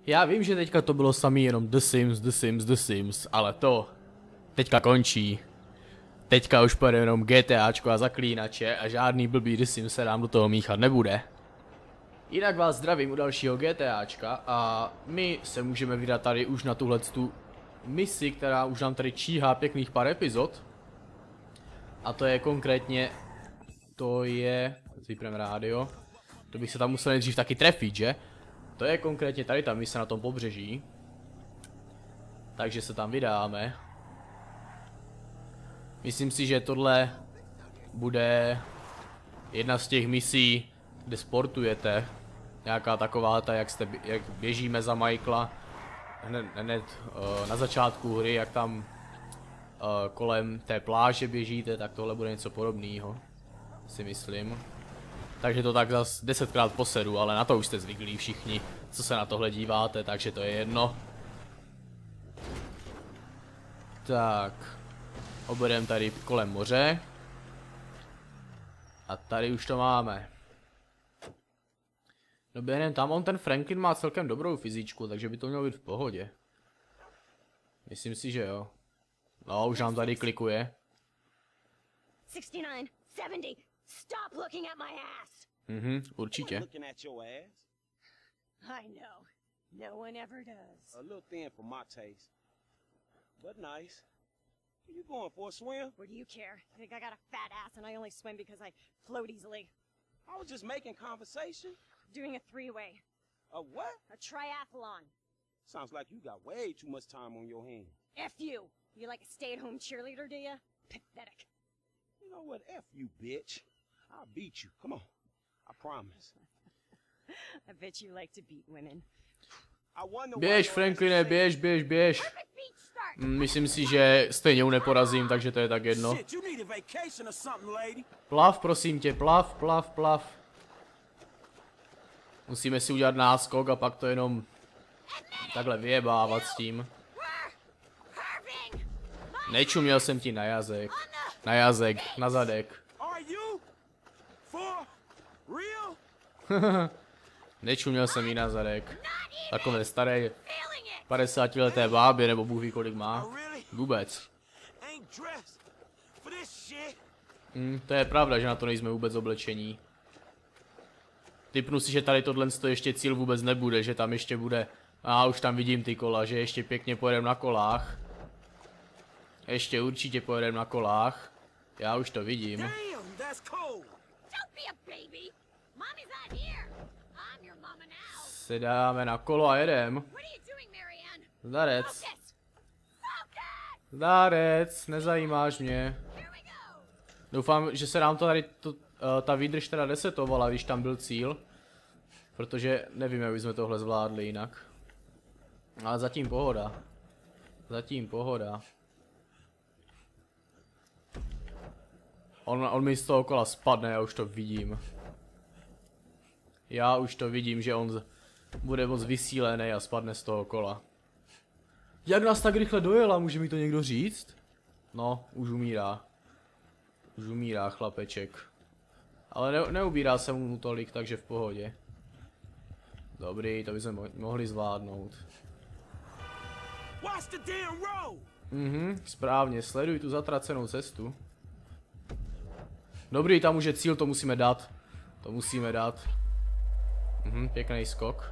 Já vím, že teďka to bylo samý jenom The Sims, ale to teďka končí. Teďka už půjde jenom GTAčko a zaklínače a žádný blbý The Sims se nám do toho míchat nebude. Jinak vás zdravím u dalšího GTAčka a my se můžeme vydat tady už na tuhletu misi, která už nám tady číhá pěkných pár epizod. A to je konkrétně, vypneme rádio, to bych se tam musel nejdřív taky trefit, že? To je konkrétně tady ta mise na tom pobřeží. Takže se tam vydáme. Myslím si, že tohle bude jedna z těch misí, kde sportujete. Nějaká taková ta, jak běžíme za Michaela hned na začátku hry, jak tam kolem té pláže běžíte, tak tohle bude něco podobného, si myslím. Takže to tak zas 10krát posedu, ale na to už jste zvyklí všichni, co se na tohle díváte, takže to je jedno. Tak, objedeme tady kolem moře. A tady už to máme. Doběhneme tam, ten Franklin má celkem dobrou fyzičku, takže by to mělo být v pohodě. Myslím si, že jo. No, už nám tady klikuje. 69, 70, stop looking at my ass. Určitě. I know. No one ever does. A little thin for my taste. But nice. Where you going for a swim? What do you care? I think I got a fat ass and I only swim because I float easily. I was just making conversation. Doing a three-way. A what? A triathlon. Sounds like you got way too much time on your hands. F you. You like a stay-at-home cheerleader, do you? Pathetic. You know what? F you, bitch. I'll beat you. Come on. I promise. I bet you like to beat women. Běž, Frankline, běž. Myslím si, že stejně ho neporazím, takže to je tak jedno. Plav, prosím tě, plav. Musíme si udělat náskok a pak to jenom takhle vyjebávat s tím. Nečuměl jsem ti na jazyk. Na zadek. Nečuměl jsem jí na zadek. Takové staré 50leté bábě, nebo Bůh ví kolik má. Vůbec. To je pravda, že na to nejsme vůbec oblečení. Tipnu si, že tady tohle ještě cíl vůbec nebude, že tam ještě bude. Už tam vidím ty kola, že ještě pěkně pojedeme na kolách. Ještě určitě pojedeme na kolách. Já už to vidím. Sedáme na kolo a jedem. Zdarec, nezajímáš mě. Doufám, že se nám to tady ta výdrž teda resetovala, když tam byl cíl. Protože nevím, jak bychom tohle zvládli jinak. Ale zatím pohoda. On mi z toho kola spadne, já už to vidím. Že on bude moc vysílený a spadne z toho kola. Jak nás tak rychle dojela, může mi to někdo říct? No, už umírá. Chlapeček. Ale neubírá se mu tolik, takže v pohodě. Dobrý, to bychom mohli zvládnout. Správně, sleduj tu zatracenou cestu. Dobrý, tam už je cíl, to musíme dát. Pěkný skok.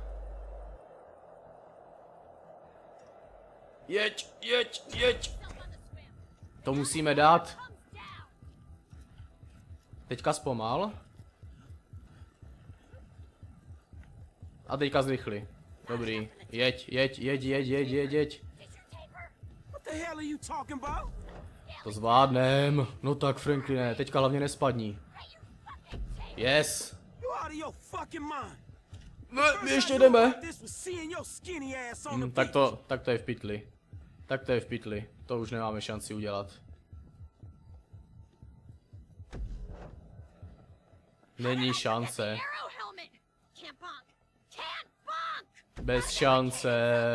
Jeď. To musíme dát. Teďka zpomal. A teďka zrychli. Dobrý. Jeď. To zvládnem. No tak, Frankline, teďka hlavně nespadni. Yes. My ještě jdeme. Tak to je v pytli. To už nemáme šanci udělat. Není šance. Bez šance.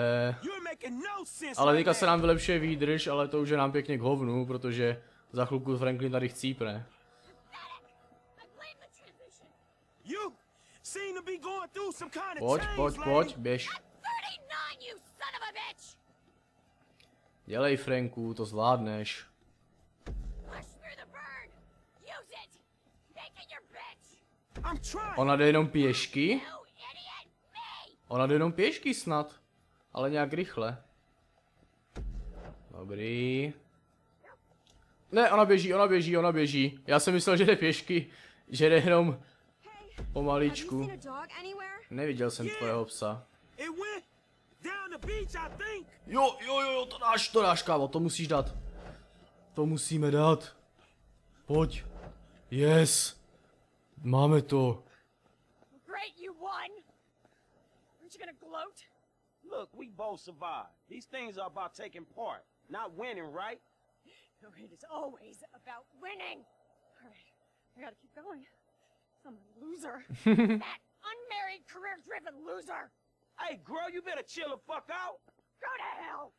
Ale teďka se nám vylepšuje výdrž, ale to už je nám pěkně k hovnu, protože za chvilku Franklin tady chcípne. Pojď, běž. Dělej, Franku, to zvládneš. Ona jde jenom pěšky? Ona jde jenom pěšky snad. Ale nějak rychle. Dobrý. Ne, ona běží. Já jsem myslel, že jde pěšky. Že jde jenom pomaličku. Neviděl jsem tvého psa. Jo, to dáš, kámo, to musíš dát. To musíme dát. Pojď. Yes. Máme to. Great, you won. Aren't you gonna gloat? Look, we both survived. These things are about taking part, not winning, right? No, it is always about winning. All right, I gotta keep going. I'm a loser. That unmarried, career-driven loser. Hey, girl, you better chill the fuck out. Go to hell.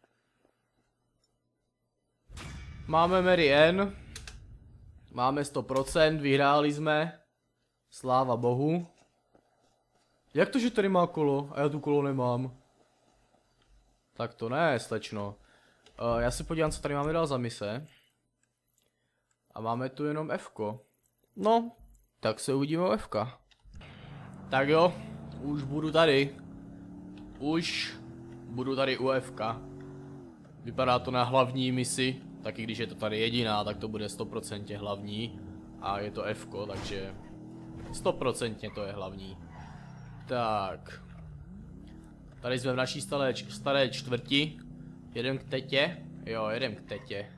Máme Mary Ann. Máme 100%, vyhráli jsme. Sláva bohu. Jak to, že tady má kolo a já tu kolo nemám? Tak to ne, slečno. Já se podívám, co tady máme dál za mise. A máme tu jenom F-ko. No, tak se uvidíme o F-ka. Tak jo, už budu tady. Už budu tady u F-ka. Vypadá to na hlavní misi. Taky když je to tady jediná, tak to bude 100% hlavní. A je to F-ko, takže 100% to je hlavní. Tak. Tady jsme v naší staré čtvrti. Jedem k tetě. Jo, jedem k tetě.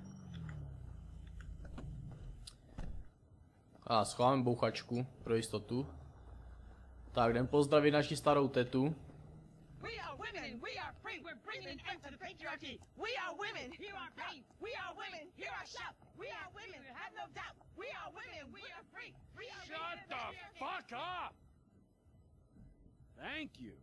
A schováme bouchačku pro jistotu. Tak, jdem pozdravit naši starou tetu. We are women, we are free, we're bringing an end to the patriarchy. We are women, hear our pain. We are women, hear our shout. We are women, have no doubt. We are women, we are free. We are Shut the fuck up! Thank you.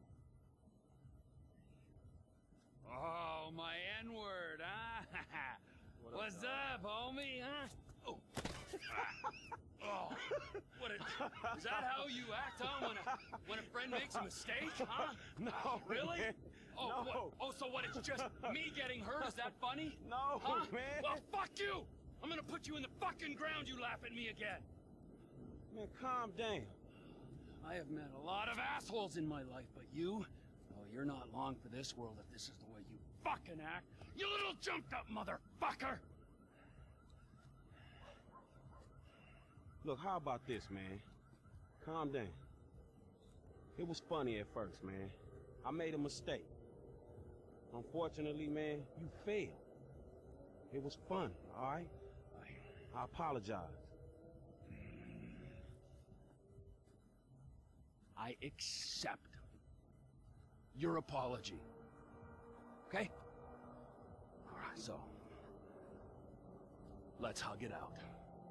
Oh, my N-word, huh? What's up, homie, huh? Oh. Oh, what a, is that how you act, huh? When a friend makes a mistake, huh? No, Really? man. Oh, No. what, oh, so what, it's just me getting hurt? Is that funny? No, Huh? man. Well, fuck you! I'm gonna put you in the fucking ground, you laugh at me again. Man, calm down. I have met a lot of assholes in my life, but you? Oh, you're not long for this world if this is the way you fucking act. You little jumped up motherfucker! Look, how about this, man? Calm down. It was funny at first, man. I made a mistake. Unfortunately, man, you failed. It was fun, all right? I apologize. I accept your apology. Okay? Alright, so let's hug it out.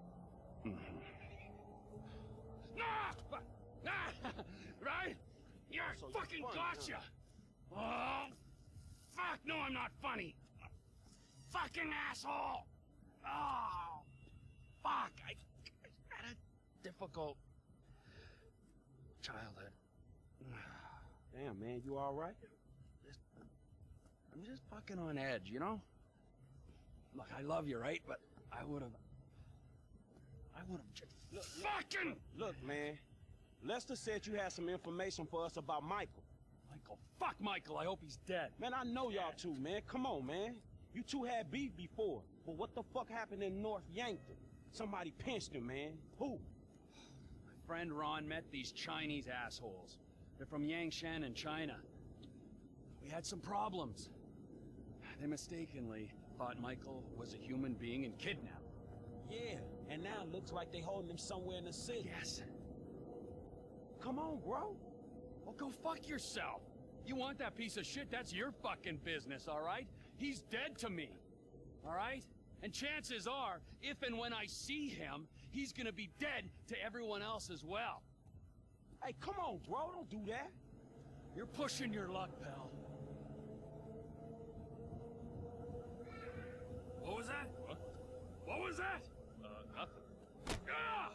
Right? You're So you're fucking funny, gotcha! Oh, fuck, no, I'm not funny. Fucking asshole! Oh, fuck, I had a difficult childhood. Damn, man, you all right? I'm just fucking on edge, you know? Look, I love you, right? But I would've just fucking... Look, man. Lester said you had some information for us about Michael. Michael, fuck Michael, I hope he's dead. Man, I know y'all two, man. Come on, man. You two had beef before. But what the fuck happened in North Yankton? Somebody pinched him, man. Who? My friend Ron met these Chinese assholes. They're from Yangshan in China. We had some problems. They mistakenly thought Michael was a human being and kidnapped. Yeah, and now it looks like they holding him somewhere in the city. Yes. Come on, bro. Well, go fuck yourself. You want that piece of shit, that's your fucking business, alright? He's dead to me, alright? And chances are, if and when I see him, he's gonna be dead to everyone else as well. Hey, come on, bro. Don't do that. You're pushing your luck, pal. What was that? What was that? Nothing. Ah!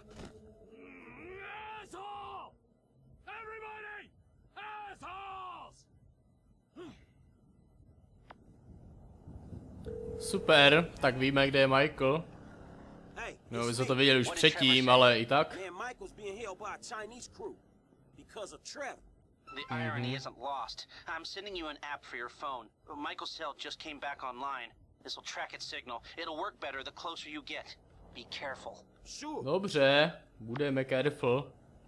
Asshole! Everybody! Assholes! Super, tak víme, kde je Michael. Hey, No, my jsme to viděli už předtím, ale i tak. man, Michael's being held by a Chinese crew because of Trevor. The irony isn't lost. I'm sending you an app for your phone. Michael's cell just came back online. This will track its signal. It'll work better the closer you get. Be careful. Sure. Dobře, budeme careful.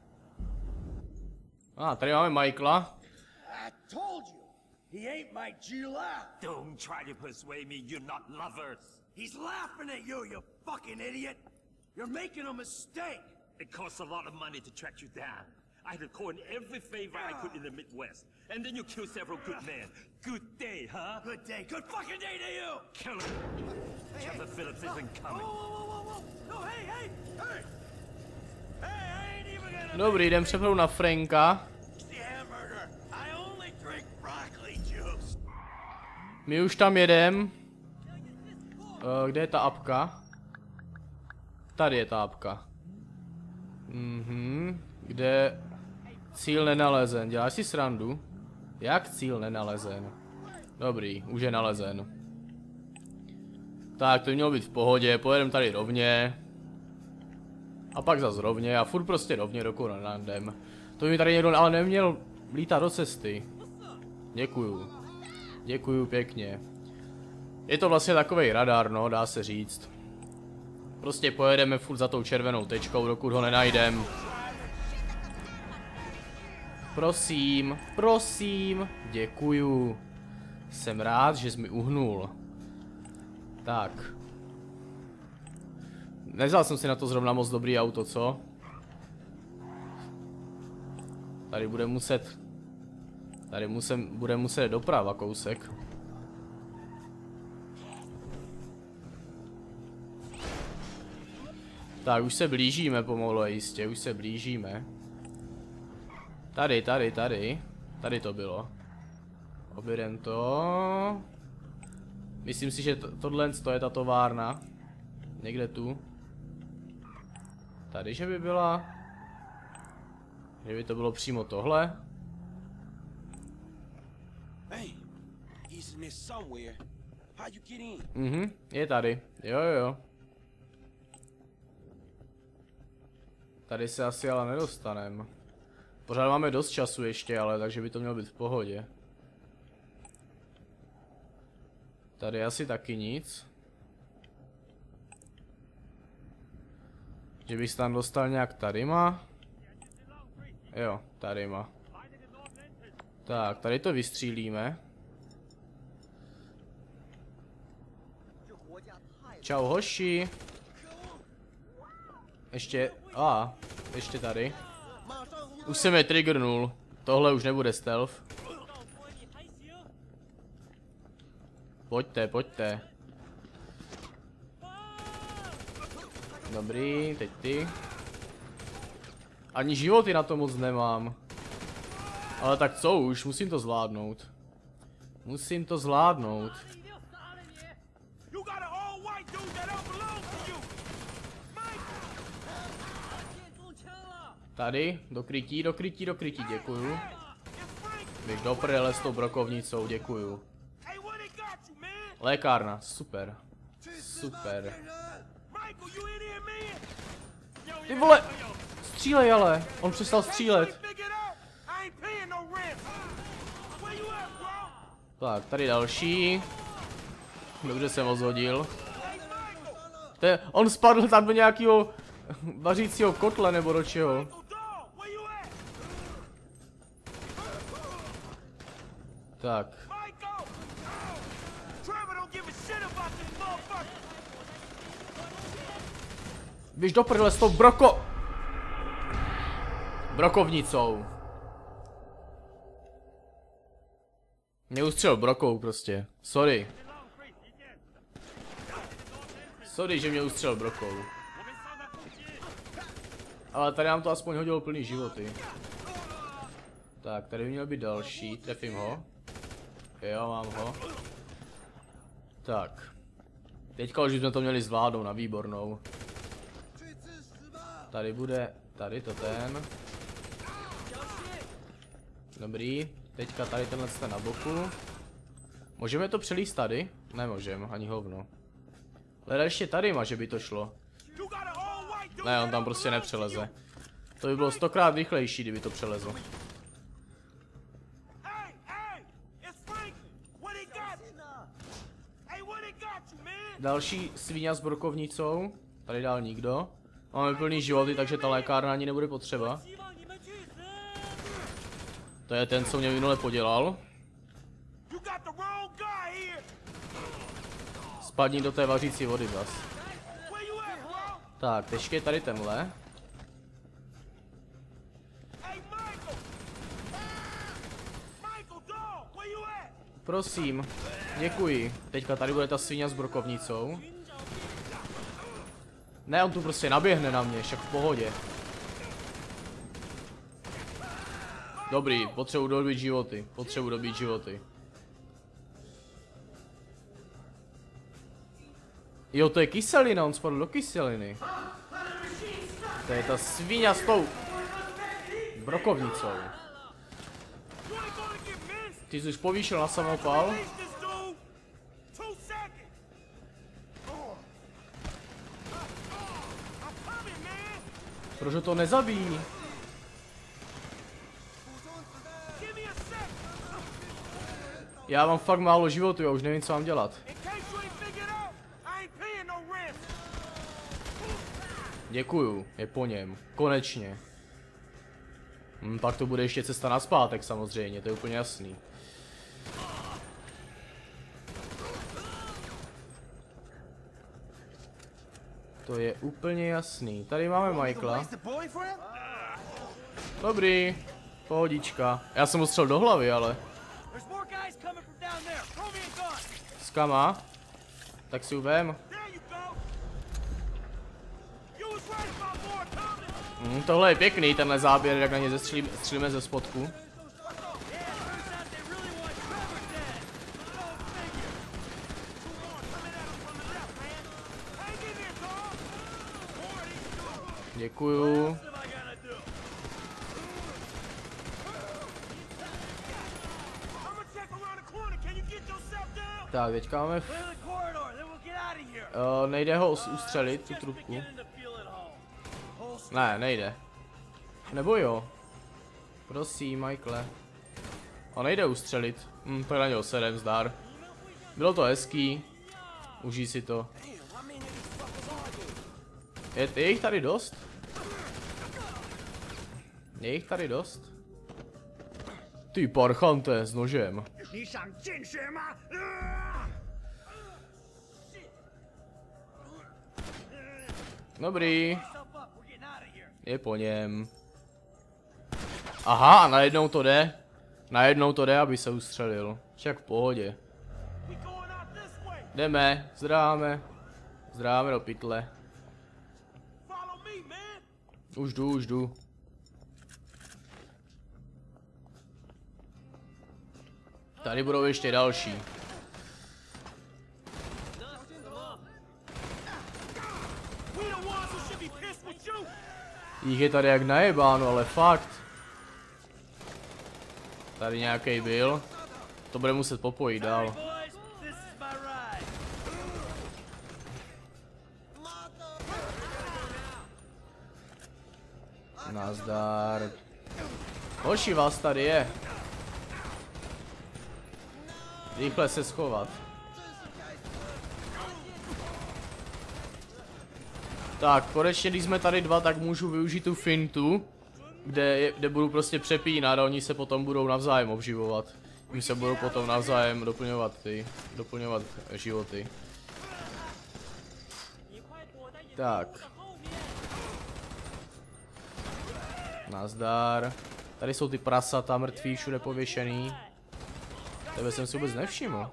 Tady máme Michaela. I told you, he ain't my Gila. Don't try to persuade me you're not lovers. He's laughing at you, you fucking idiot. You're making a mistake. It costs a lot of money to track you down. I had to call in every favor I could in the Midwest. And then you kill several good men. Good day, huh? Good day. Good fucking day to you! Kill him. Trevor Phillips isn't coming. Whoa. No, hey! Hey, I ain't even gonna... Dobrý, jdem přepnout na Franka. I only drink broccoli juice. My už tam jedem. Kde je ta apka? Tady je ta apka. Kde... Cíl nenalezen. Děláš si srandu? Jak cíl nenalezen? Dobrý, už je nalezen. Tak, to by mělo být v pohodě, pojedeme tady rovně. A pak zas rovně a furt prostě rovně dokonale jdem. To by mi tady někdo ale neměl lítat do cesty. Děkuju. Děkuju pěkně. Je to vlastně takovej radar, no, dá se říct. Prostě pojedeme furt za tou červenou tečkou, dokud ho nenajdem. Prosím, děkuju. Jsem rád, že jsi mi uhnul. Tak. Nevzal jsem si na to zrovna moc dobrý auto, co? Tady bude muset... bude muset doprava kousek. Tak, už se blížíme pomalu a jistě, už se blížíme. Tady. Tady to bylo. Objedem to. Myslím si, že tohle je ta továrna. Někde tu. Tady, že by byla. Že by to bylo přímo tohle. Hey, he's in there somewhere. How you get in? Je tady. Jo. Tady se asi ale nedostaneme. Pořád máme dost času ještě, ale takže by to mělo být v pohodě. Tady asi taky nic. Že bych se tam dostal nějak tady má. Jo, tady má. Tak, tady to vystřílíme. Čau hoši. Ještě, ještě tady. Už jsem je triggernul. Tohle už nebude stealth. Pojďte. Dobrý, teď ty. Ani životy na to moc nemám. Ale tak co už, musím to zvládnout. Tady, do krytí, děkuju. Běž do prdele s tou brokovnicou, děkuju. Lékárna, super. Ty vole, střílej ale, on přestal střílet. Tak, tady další. Dobře jsem ho zhodil. On spadl tam do nějakého vařícího kotle nebo do čeho. Tak. Běž do prdele s tou brokovnicou. Mě ustřelil brokou prostě. Sorry, že mě ustřelil brokou. Ale tady nám to aspoň hodilo plný životy. Tak, tady by měl být další, trefím ho. Jo, mám ho. Tak. Teďka už jsme to měli zvládnout na výbornou. Tady bude, tady to ten. Dobrý, teďka tady tenhle na boku. Můžeme to přelíst tady? Nemůžeme, ani hovno. Leda ještě tady má, že by to šlo. Ne, on tam prostě nepřeleze. To by bylo 100krát rychlejší, kdyby to přelezl. Další svíňa s brokovnicou. Tady dál nikdo. Máme plný životy, takže ta lékárna ani nebude potřeba. To je ten, co mě minule podělal. Spadni do té vařící vody zas. Tak, teď je tady tenhle. Prosím, děkuji. Teďka tady bude ta svině s brokovnicou. Ne, on tu prostě naběhne na mě, však v pohodě. Dobrý, potřebuji dobít životy. Potřebuji dobít životy. Jo, to je kyselina, on spadl do kyseliny. To je ta svině s tou brokovnicou. Ty jsi už povýšil na samopal. Proč to nezabíjí? Já mám fakt málo životu, já už nevím, co mám dělat. Děkuju, je po něm. Konečně. Pak to bude ještě cesta nazpátek samozřejmě, to je úplně jasný. To je úplně jasný. Tady máme Michaela. Dobrý. Pohodička. Já jsem ho střel do hlavy, ale. Skama. Tak si uvem. Tohle je pěkný, tenhle záběr, jak na ně střílíme ze spodku. Děkuju. Tak, teďka máme... nejde ho ustřelit, tu trubku. Ne, nejde. Nebo jo? Prosím, Michaele. A nejde ustřelit. Tak na něho sedem, zdar. Bylo to hezký. Užij si to. Je jich tady dost? Je jich tady dost? Ty parchante s nožem. Dobrý. Je po něm. Aha, a najednou to jde. Najednou to jde, aby se ustřelil. Však v pohodě. Jdeme, zdráme. Zdráme do pytle. Už jdu. Tady budou ještě další. Jich je tady jak najebáno, ale fakt. Tady nějaký byl. To bude muset popojit dál. Nazdar. Hoši, vás tady je. Rychle se schovat. Tak, konečně, když jsme tady dva, tak můžu využít tu fintu, kde budu prostě přepínat a oni se potom budou navzájem obživovat. Oni se budou potom navzájem doplňovat životy. Tak. Nazdar. Tady jsou ty prasata mrtví, všude pověšený. Tebe jsem si vůbec nevšiml.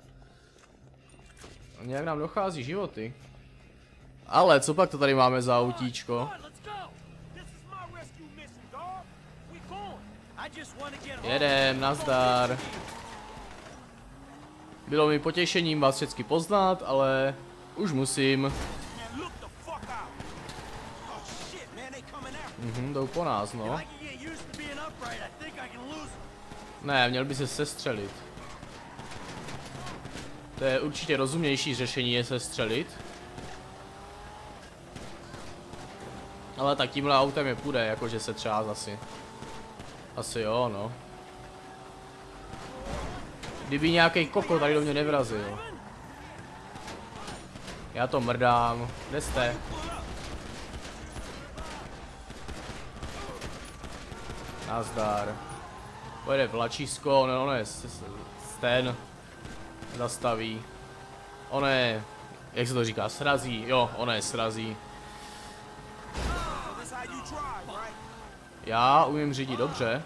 Nějak nám dochází životy. Ale co pak to tady máme za autíčko? Jedem, nazdar. Bylo mi potěšením vás všechny poznat, ale už musím. Jdou po nás, no. Ne, měl by se sestřelit. To je určitě rozumnější řešení, je se střelit. Ale tak tímhle autem je půjde, jakože se třeba asi. Asi jo, no. Kdyby nějaký koko tady do mě nevrazil. Já to mrdám. Kde jste? Nazdar. Pojede vlačisko, ono je ten. Zastaví. Ono je, jak se to říká, srazí. Jo, ono je srazí. Já umím řídit dobře.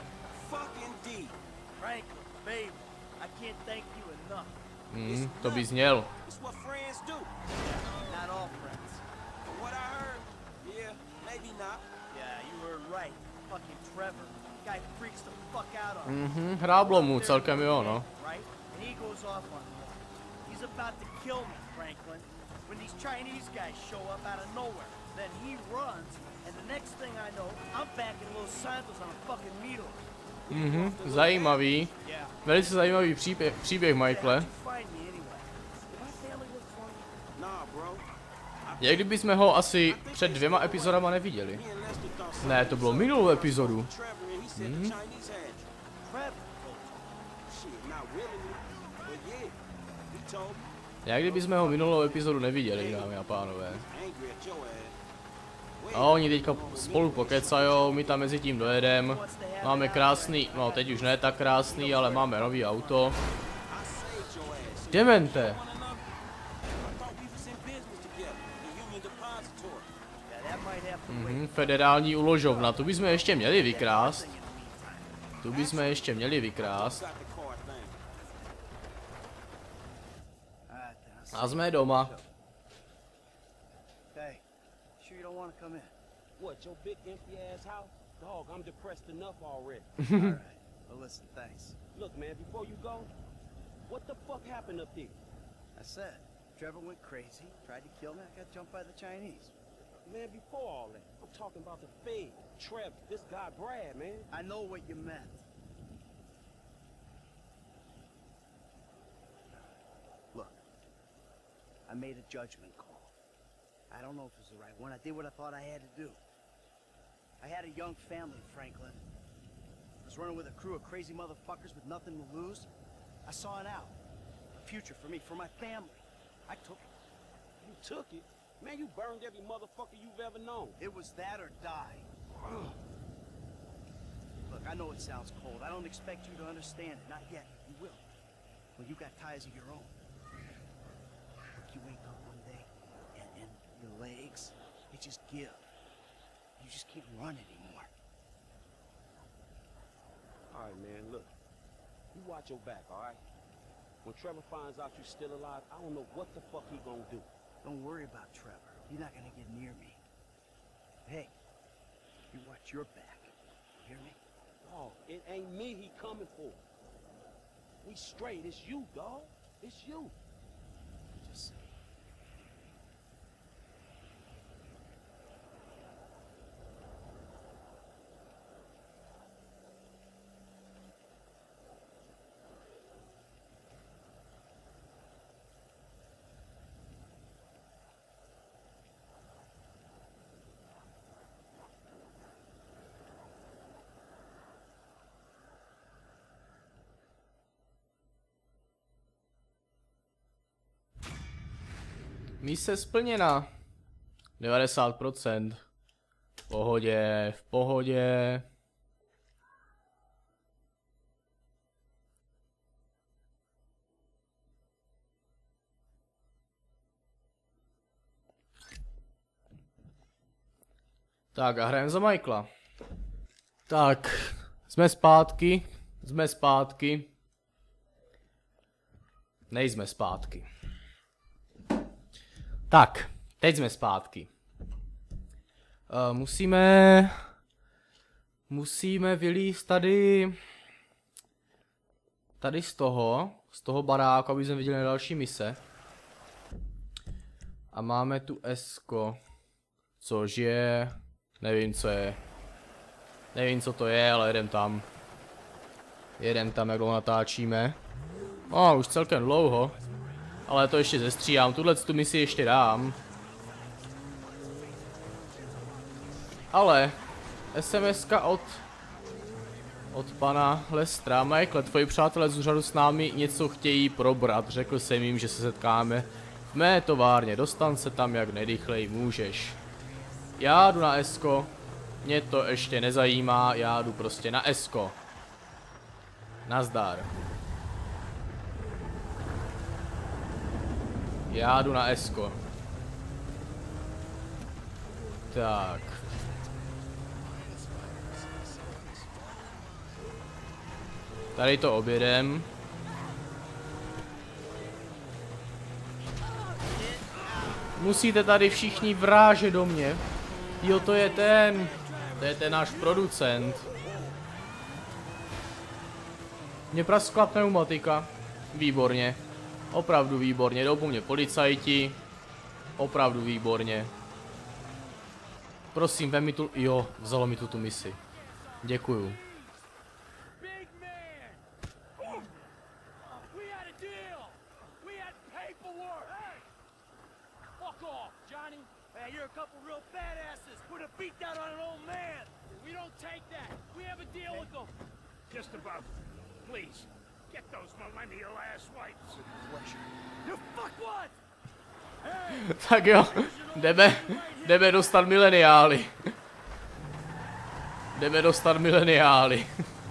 To bys měl. Hráblo mu celkem jo, no. Zajímavý. Velice zajímavý příběh, Michaele. Jak kdyby jsme ho asi před 2 epizodama neviděli. Ne, to bylo minulou epizodu. Jak kdyby jsme ho minulou epizodu neviděli, dámy a pánové. A oni teďka spolu pokecajou, my tam mezi tím dojedem. Máme krásný, no teď už ne tak krásný, ale máme nový auto. Demente! Federální uložovna, tu bychom ještě měli vykrást. A jsme doma. What, your big empty ass house? Dog, I'm depressed enough already. Alright, well listen, thanks. Look man, before you go, what the fuck happened up there? I said, Trevor went crazy, tried to kill me, I got jumped by the Chinese. Man, before all that, I'm talking about the Fed, Trevor, this guy Brad, man. I know what you meant. Look, I made a judgment call. I don't know if it was the right one. I did what I thought I had to do. I had a young family, Franklin. I was running with a crew of crazy motherfuckers with nothing to lose. I saw an out. A future for me, for my family. I took it. You took it? Man, you burned every motherfucker you've ever known. It was that or die. Look, I know it sounds cold. I don't expect you to understand it. Not yet. You will. Well, you got ties of your own. Look, you wake up one day and your legs, they just give. You just can't run anymore. All right, man, look. You watch your back, all right? When Trevor finds out you're still alive, I don't know what the fuck he gonna do. Don't worry about Trevor. He's not gonna get near me. Hey, you watch your back. You hear me? Dog, it ain't me he coming for. We straight. It's you, dog. It's you. Just say. Mise splněna. 90%. V pohodě, v pohodě. Tak a hrajeme za Michaela. Tak, jsme zpátky. Nejsme zpátky. Tak, teď jsme zpátky. Musíme vylízt tady z toho baráku, aby jsme viděli další mise. A máme tu S-ko, což je, nevím co to je, ale jedem tam, jak dlouho natáčíme. Už celkem dlouho. Ale to ještě zestříhám, tuhle tu misi ještě dám. Ale SMS-ka od pana Lestra. Michael, tvoji přátelé z úřadu s námi něco chtějí probrat. Řekl jsem jim, že se setkáme v mé továrně. Dostan se tam jak nejrychleji můžeš. Já jdu na Esko. Mě to ještě nezajímá, já jdu prostě na Esko. Nazdar. Já jdu na Esko. Tak. Tady to objedem. Musíte tady všichni vrážet do mě. Jo, to je ten náš producent. Mě praskla pneumatika. Výborně. Opravdu výborně. Jdou po mně policajti. Opravdu výborně. Prosím, vem mi tu... Jo, vzalo mi tu misi. Děkuju. Just about. Please, get those millennial ass wipes. You fuckwad! Tak jo, jdeme dostat mileniály. Jdeme dostat mileniály.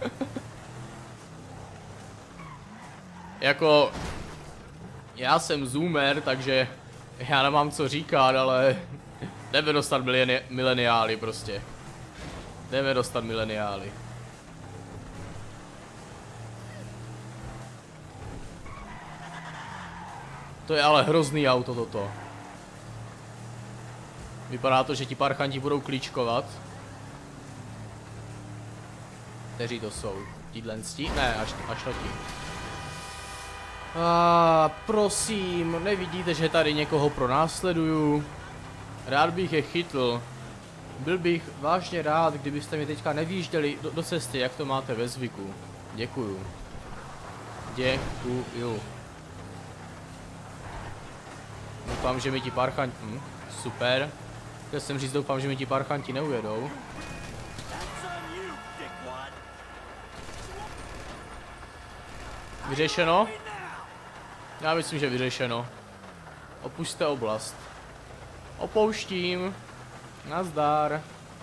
Jako, já jsem zoomer, takže já nemám co říkat, ale jdeme dostat mileniály prostě. Jdeme dostat mileniály. To je ale hrozný auto toto. Vypadá to, že ti parchanti budou klíčkovat. Kteří to jsou? Tídlenstí? Ne, až to ti. Prosím, nevidíte, že tady někoho pronásleduju? Rád bych je chytl. Byl bych vážně rád, kdybyste mi teďka nevýjížděli do cesty, jak to máte ve zvyku. Děkuju. Děkuju. Doufám, že mi ti parchanti... super. Chtěl jsem říct, doufám, že mi ti parchanti neujedou. Vyřešeno? Já myslím, že vyřešeno. Opuste oblast. Opouštím. Nazdar.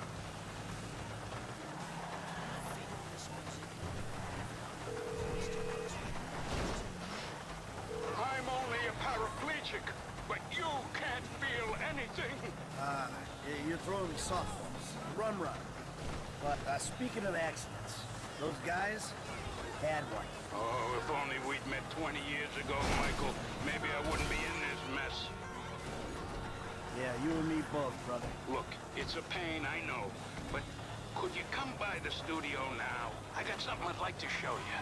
You're throwing me softballs. Run. But speaking of accidents, those guys had one. Oh, if only we'd met 20 years ago, Michael, maybe I wouldn't be in this mess. Yeah, you and me both, brother. Look, it's a pain, I know, but could you come by the studio now? I got something I'd like to show you.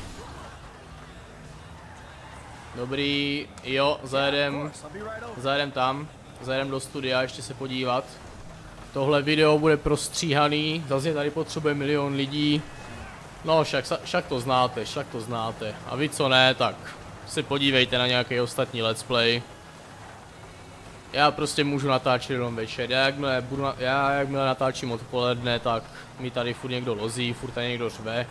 Dobrý, jo, zajedem tam. Zajedem do studia ještě se podívat. Tohle video bude prostříhaný, zase tady potřebuje 1 000 000 lidí. No, však to znáte, A vy co ne, tak se podívejte na nějaký ostatní let's play. Já prostě můžu natáčet jenom večer. Jakmile natáčím odpoledne, tak mi tady furt někdo lozí, furt tady někdo řve.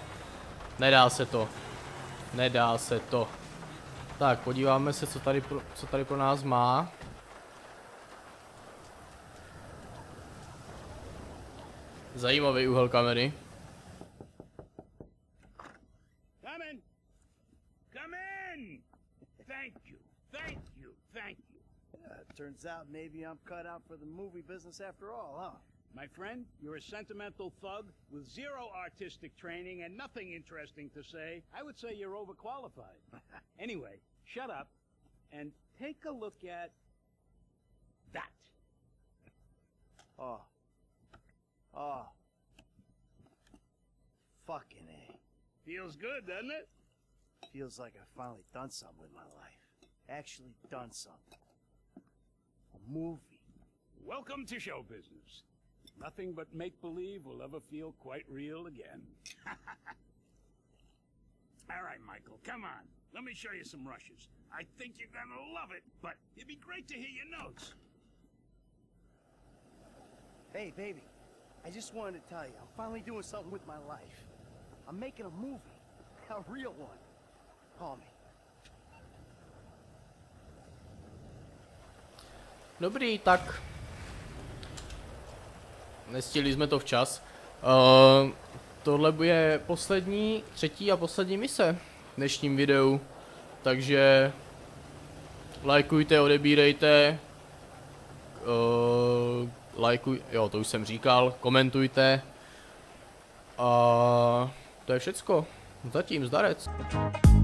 Nedá se to. Tak, podíváme se, co tady pro nás má. Zajímavý úhel kamery. Come in! Thank you. Turns out maybe I'm cut out for the movie business after all, huh? My friend, you're a sentimental thug with 0 artistic training and nothing interesting to say. I would say you're overqualified. Anyway, shut up and take a look at that. Oh. Fucking A. Feels good, doesn't it? Feels like I've finally done something with my life. Actually done something. A movie. Welcome to show business. Nothing but make-believe will ever feel quite real again. All right, Michael, come on. Let me show you some rushes. I think you're gonna love it, but it'd be great to hear your notes. Hey, baby. I just wanted to tell you, I'm finally doing something with my life. I'm making a movie. A real one. Call me. Dobrý, tak. Nestihli jsme to včas. Tohle bude třetí a poslední mise v dnešním videu. Takže lajkujte, odebírejte. Jo, to už jsem říkal. Komentujte. A to je všecko. Zatím zdarec.